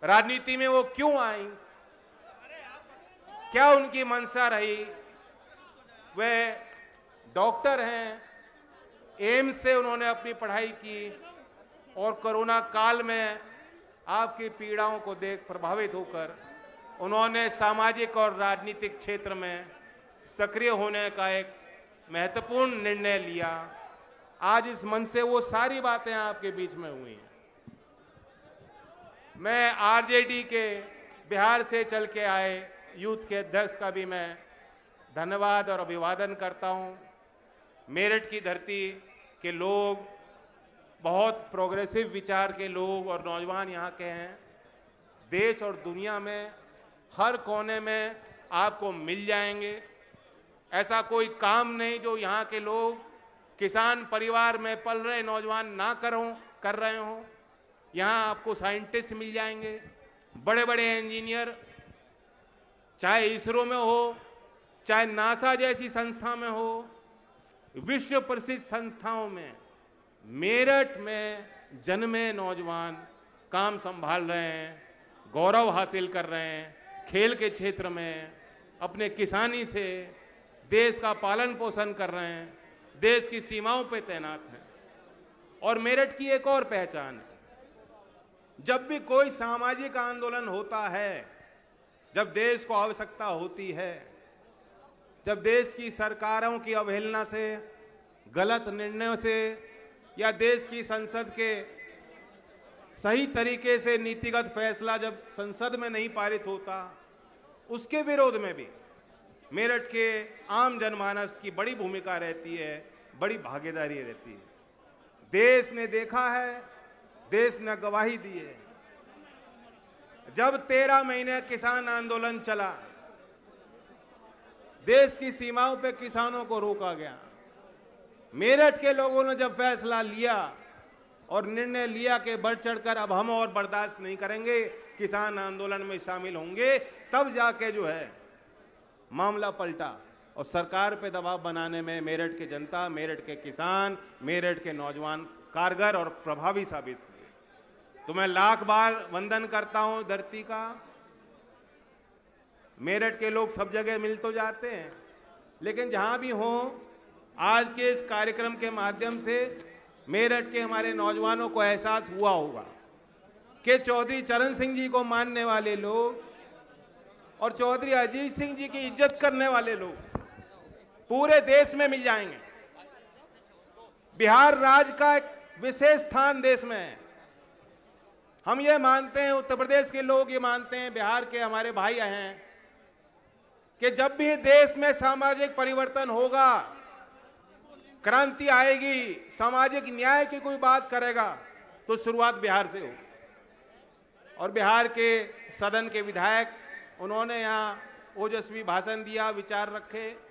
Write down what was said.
राजनीति में वो क्यों आई, क्या उनकी मंशा रही। वे डॉक्टर हैं, एम्स से उन्होंने अपनी पढ़ाई की और कोरोना काल में आपकी पीड़ाओं को देख प्रभावित होकर उन्होंने सामाजिक और राजनीतिक क्षेत्र में सक्रिय होने का एक महत्वपूर्ण निर्णय लिया। आज इस मंच से वो सारी बातें आपके बीच में हुई हैं। मैं आरजेडी के बिहार से चल के आए यूथ के अध्यक्ष का भी मैं धन्यवाद और अभिवादन करता हूं। मेरठ की धरती के लोग बहुत प्रोग्रेसिव विचार के लोग और नौजवान यहाँ के हैं। देश और दुनिया में हर कोने में आपको मिल जाएंगे। ऐसा कोई काम नहीं जो यहाँ के लोग किसान परिवार में पल रहे नौजवान ना कर रहे हों। यहाँ आपको साइंटिस्ट मिल जाएंगे, बड़े बड़े इंजीनियर, चाहे इसरो में हो, चाहे नासा जैसी संस्था में हो, विश्व प्रसिद्ध संस्थाओं में मेरठ में जन्मे नौजवान काम संभाल रहे हैं, गौरव हासिल कर रहे हैं। खेल के क्षेत्र में अपने किसानी से देश का पालन पोषण कर रहे हैं, देश की सीमाओं पे तैनात हैं। और मेरठ की एक और पहचान है, जब भी कोई सामाजिक आंदोलन होता है, जब देश को आवश्यकता होती है, जब देश की सरकारों की अवहेलना से, गलत निर्णयों से या देश की संसद के सही तरीके से नीतिगत फैसला जब संसद में नहीं पारित होता, उसके विरोध में भी मेरठ के आम जनमानस की बड़ी भूमिका रहती है, बड़ी भागीदारी रहती है। देश ने देखा है, देश ने गवाही दी है। जब 13 महीने किसान आंदोलन चला, देश की सीमाओं पे किसानों को रोका गया। मेरठ के लोगों ने जब फैसला लिया और निर्णय लिया कि बढ़ चढ़कर अब हम और बर्दाश्त नहीं करेंगे, किसान आंदोलन में शामिल होंगे, तब जाके जो है मामला पलटा और सरकार पे दबाव बनाने में मेरठ की जनता, मेरठ के किसान, मेरठ के नौजवान कारगर और प्रभावी साबित हुए। तो मैं लाख बार वंदन करता हूं धरती का। मेरठ के लोग सब जगह मिल तो जाते हैं, लेकिन जहां भी हों, आज के इस कार्यक्रम के माध्यम से मेरठ के हमारे नौजवानों को एहसास हुआ होगा कि चौधरी चरण सिंह जी को मानने वाले लोग और चौधरी अजीत सिंह जी की इज्जत करने वाले लोग पूरे देश में मिल जाएंगे। बिहार राज्य का एक विशेष स्थान देश में है। हम ये मानते हैं, उत्तर प्रदेश के लोग ये मानते हैं, बिहार के हमारे भाई हैं कि जब भी देश में सामाजिक परिवर्तन होगा, क्रांति आएगी, सामाजिक न्याय की कोई बात करेगा, तो शुरुआत बिहार से हो। और बिहार के सदन के विधायक, उन्होंने यहाँ ओजस्वी भाषण दिया, विचार रखे।